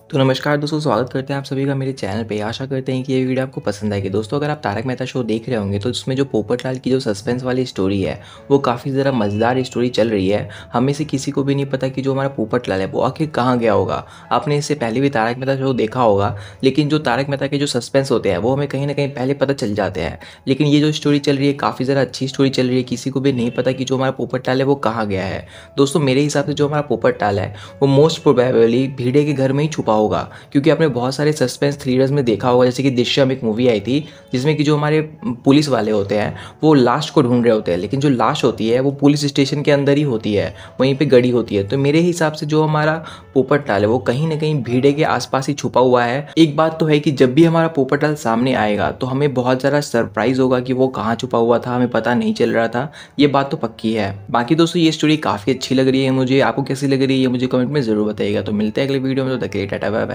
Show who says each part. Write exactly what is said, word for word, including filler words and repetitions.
Speaker 1: तो नमस्कार दोस्तों, स्वागत करते हैं आप सभी का मेरे चैनल पे। आशा करते हैं कि ये वीडियो आपको पसंद आएगी। दोस्तों, अगर आप तारक मेहता शो देख रहे होंगे तो उसमें जो पोपटलाल की जो सस्पेंस वाली स्टोरी है वो काफ़ी ज़रा मज़ेदार स्टोरी चल रही है। हमें से किसी को भी नहीं पता कि जो हमारा पोपटलाल है वो आखिर कहाँ गया होगा। आपने इससे पहले भी तारक मेहता शो देखा होगा, लेकिन जो तारक मेहता के जो सस्पेंस होते हैं वो हमें कहीं ना कहीं पहले पता चल जाते हैं। लेकिन ये जो स्टोरी चल रही है काफ़ी ज़रा अच्छी स्टोरी चल रही है। किसी को भी नहीं पता कि जो हमारा पोपटलाल है वो कहाँ गया है। दोस्तों, मेरे हिसाब से जो हमारा पोपटलाल है वो मोस्ट प्रोबेबली भीड़े के घर में ही छुपा होगा, क्योंकि आपने बहुत सारे सस्पेंस थ्रिलर्स में देखा होगा। जैसे कि दृश्यम एक मूवी आई थी जिसमें कि जो हमारे पुलिस वाले होते हैं वो लाश को ढूंढ रहे होते हैं, लेकिन जो लाश होती है वो पुलिस स्टेशन के अंदर ही होती है, वहीं पे गड़ी होती है। तो मेरे हिसाब से जो हमारा पोपटलाल है वो कहीं ना कहीं भीड़े के आसपास ही छुपा हुआ है। एक बात तो है कि जब भी हमारा पोपटलाल सामने आएगा तो हमें बहुत ज़्यादा सरप्राइज होगा कि वो कहाँ छुपा हुआ था, हमें पता नहीं चल रहा था। ये बात तो पक्की है। बाकी दोस्तों, ये स्टोरी काफ़ी अच्छी लग रही है मुझे। आपको कैसी लग रही है ये मुझे कमेंट में ज़रूर बताइएगा। तो मिलते हैं अगले वीडियो में। तो तक के लिए टाटा बाय बाय।